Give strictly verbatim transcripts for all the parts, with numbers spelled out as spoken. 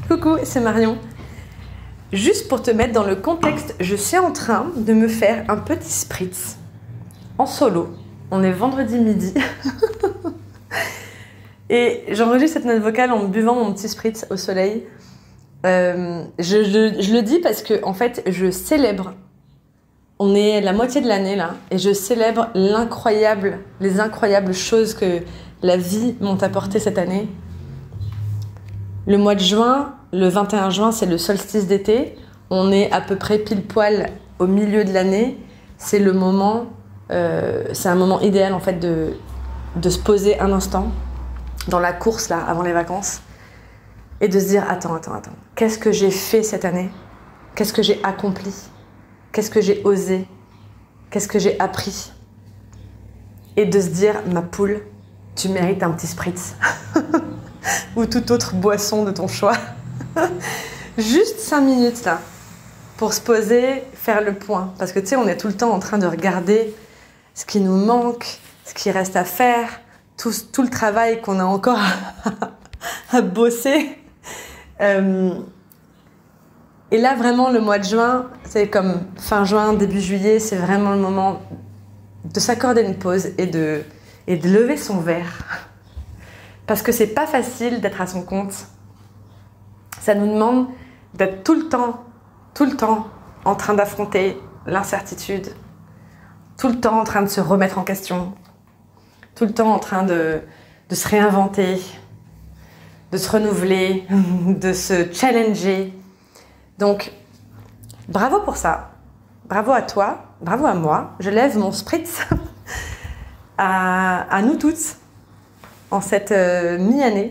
Coucou, c'est Marion. Juste pour te mettre dans le contexte, je suis en train de me faire un petit spritz en solo. On est vendredi midi. Et j'enregistre cette note vocale en buvant mon petit spritz au soleil. Euh, je, je, je le dis parce que en fait, je célèbre. On est la moitié de l'année là, et je célèbre l'incroyable, les incroyables choses que la vie m'ont apporté cette année. Le mois de juin, le vingt et un juin, c'est le solstice d'été. On est à peu près pile poil au milieu de l'année. C'est le moment, euh, c'est un moment idéal en fait de, de se poser un instant dans la course là, avant les vacances, et de se dire attends, attends, attends, qu'est-ce que j'ai fait cette année? Qu'est-ce que j'ai accompli? Qu'est-ce que j'ai osé? Qu'est-ce que j'ai appris? Et de se dire, ma poule, tu mérites un petit spritz. Ou toute autre boisson de ton choix. Juste cinq minutes là, pour se poser, faire le point. Parce que tu sais, on est tout le temps en train de regarder ce qui nous manque, ce qui reste à faire, tout, tout le travail qu'on a encore à, à bosser. Euh, Et là, vraiment, le mois de juin, c'est comme fin juin, début juillet, c'est vraiment le moment de s'accorder une pause et de, et de lever son verre. Parce que c'est pas facile d'être à son compte. Ça nous demande d'être tout le temps, tout le temps en train d'affronter l'incertitude, tout le temps en train de se remettre en question, tout le temps en train de, de se réinventer, de se renouveler, de se challenger. Donc, bravo pour ça, bravo à toi, bravo à moi. Je lève mon spritz à, à nous toutes en cette euh, mi-année.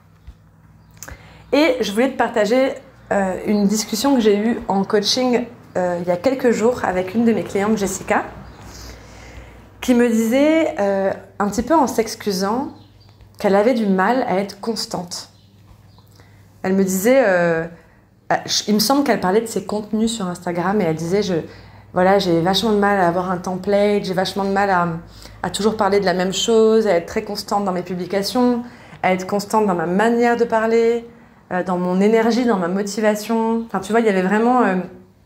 Et je voulais te partager euh, une discussion que j'ai eue en coaching euh, il y a quelques jours avec une de mes clientes, Jessica, qui me disait, euh, un petit peu en s'excusant, qu'elle avait du mal à être constante. Elle me disait... Euh, Il me semble qu'elle parlait de ses contenus sur Instagram et elle disait je, voilà, j'ai vachement de mal à avoir un template, j'ai vachement de mal à, à toujours parler de la même chose, à être très constante dans mes publications, à être constante dans ma manière de parler, euh, dans mon énergie, dans ma motivation. Enfin, tu vois, il y avait vraiment... Euh,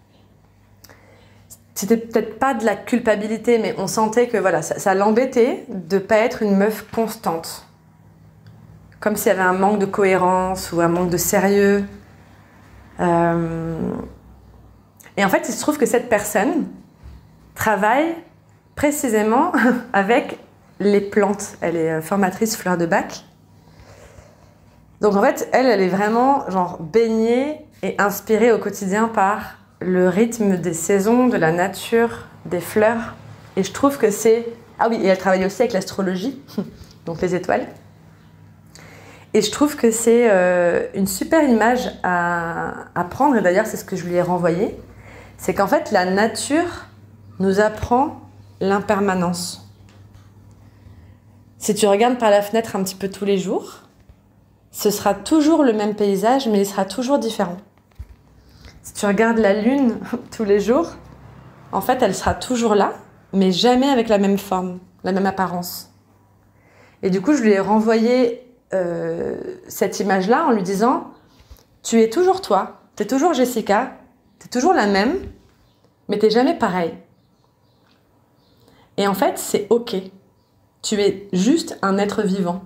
c'était peut-être pas de la culpabilité, mais on sentait que voilà, ça, ça l'embêtait de pas être une meuf constante. Comme s'il y avait un manque de cohérence ou un manque de sérieux. Euh... Et en fait, il se trouve que cette personne travaille précisément avec les plantes. Elle est formatrice fleurs de bac. Donc en fait, elle, elle est vraiment genre baignée et inspirée au quotidien par le rythme des saisons, de la nature, des fleurs. Et je trouve que c'est... Ah oui, et elle travaille aussi avec l'astrologie, donc les étoiles. Et je trouve que c'est euh, une super image à, à prendre, et d'ailleurs c'est ce que je lui ai renvoyé, c'est qu'en fait la nature nous apprend l'impermanence. Si tu regardes par la fenêtre un petit peu tous les jours, ce sera toujours le même paysage, mais il sera toujours différent. Si tu regardes la lune tous les jours, en fait elle sera toujours là, mais jamais avec la même forme, la même apparence. Et du coup je lui ai renvoyé Euh, cette image-là en lui disant tu es toujours toi, tu es toujours Jessica, tu es toujours la même, mais tu n'es jamais pareil. Et en fait, c'est ok. Tu es juste un être vivant.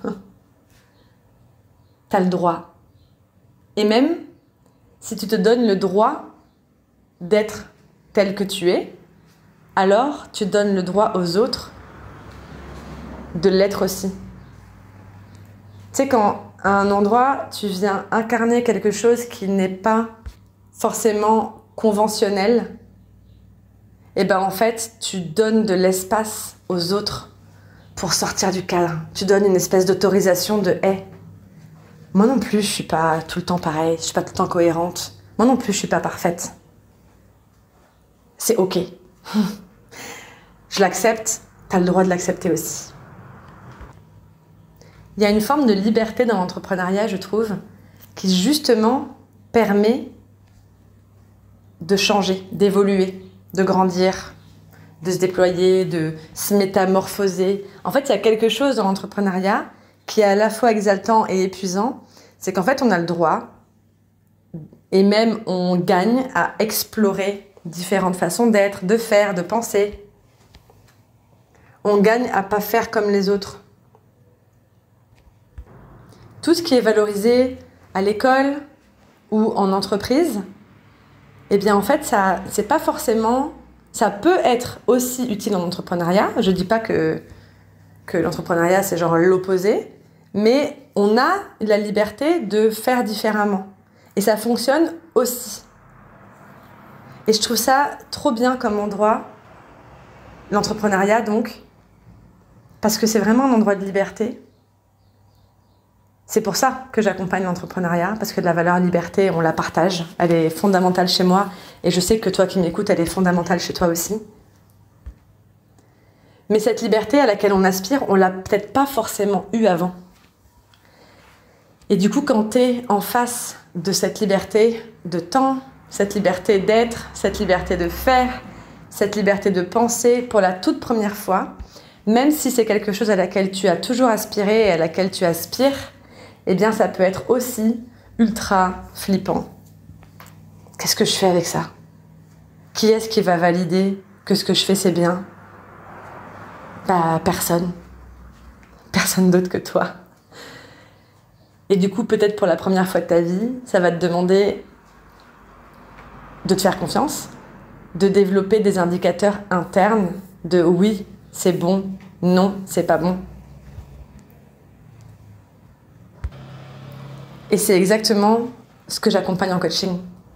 Tu as le droit. Et même si tu te donnes le droit d'être tel que tu es, alors tu donnes le droit aux autres de l'être aussi. Tu sais, quand à un endroit, tu viens incarner quelque chose qui n'est pas forcément conventionnel, et ben en fait, tu donnes de l'espace aux autres pour sortir du cadre. Tu donnes une espèce d'autorisation de « Hey, moi non plus, je suis pas tout le temps pareil, je suis pas tout le temps cohérente. Moi non plus, je suis pas parfaite. C'est ok. Je l'accepte, t'as le droit de l'accepter aussi. » Il y a une forme de liberté dans l'entrepreneuriat, je trouve, qui justement permet de changer, d'évoluer, de grandir, de se déployer, de se métamorphoser. En fait, il y a quelque chose dans l'entrepreneuriat qui est à la fois exaltant et épuisant. C'est qu'en fait, on a le droit Et même, on gagne à explorer différentes façons d'être, de faire, de penser. On gagne à pas faire comme les autres. Tout ce qui est valorisé à l'école ou en entreprise, eh bien en fait, ça, c'est pas forcément... Ça peut être aussi utile en entrepreneuriat. Je dis pas que, que l'entrepreneuriat, c'est genre l'opposé, mais on a la liberté de faire différemment. Et ça fonctionne aussi. Et je trouve ça trop bien comme endroit, l'entrepreneuriat donc, parce que c'est vraiment un endroit de liberté. C'est pour ça que j'accompagne l'entrepreneuriat, parce que de la valeur liberté, on la partage. Elle est fondamentale chez moi, et je sais que toi qui m'écoutes, elle est fondamentale chez toi aussi. Mais cette liberté à laquelle on aspire, on l'a peut-être pas forcément eue avant. Et du coup, quand tu es en face de cette liberté de temps, cette liberté d'être, cette liberté de faire, cette liberté de penser pour la toute première fois, même si c'est quelque chose à laquelle tu as toujours aspiré et à laquelle tu aspires, eh bien ça peut être aussi ultra flippant. Qu'est-ce que je fais avec ça? Qui est-ce qui va valider que ce que je fais c'est bien? Bah personne. Personne d'autre que toi. Et du coup, peut-être pour la première fois de ta vie, ça va te demander de te faire confiance, de développer des indicateurs internes de oui, c'est bon, non, c'est pas bon. Et c'est exactement ce que j'accompagne en coaching.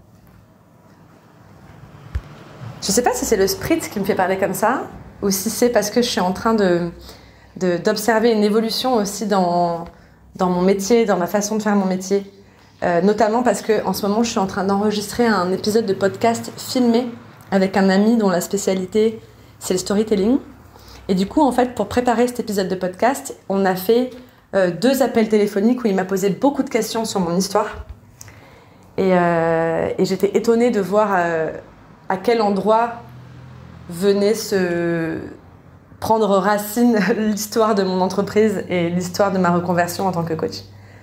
Je sais pas si c'est le spritz qui me fait parler comme ça, ou si c'est parce que je suis en train de, de, d'observer une évolution aussi dans, dans mon métier, dans ma façon de faire mon métier. Euh, notamment parce qu'en ce moment, je suis en train d'enregistrer un épisode de podcast filmé avec un ami dont la spécialité, c'est le storytelling. Et du coup, en fait, pour préparer cet épisode de podcast, on a fait euh, deux appels téléphoniques où il m'a posé beaucoup de questions sur mon histoire. Et, euh, et j'étais étonnée de voir euh, à quel endroit venait se prendre racine l'histoire de mon entreprise et l'histoire de ma reconversion en tant que coach.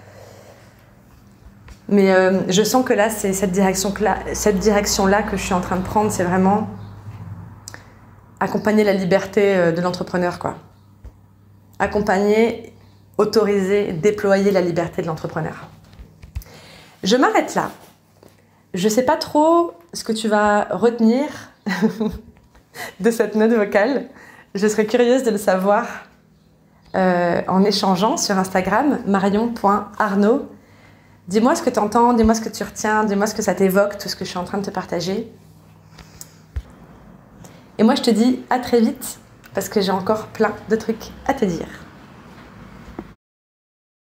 Mais euh, je sens que là, c'est cette direction-là, cette direction-là que je suis en train de prendre, c'est vraiment accompagner la liberté de l'entrepreneur, quoi. Accompagner, autoriser, déployer la liberté de l'entrepreneur. Je m'arrête là. Je sais pas trop ce que tu vas retenir de cette note vocale. Je serais curieuse de le savoir euh, en échangeant sur Instagram, marion point arnaud. Dis-moi ce que tu entends, dis-moi ce que tu retiens, dis-moi ce que ça t'évoque, tout ce que je suis en train de te partager. Et moi, je te dis à très vite, parce que j'ai encore plein de trucs à te dire.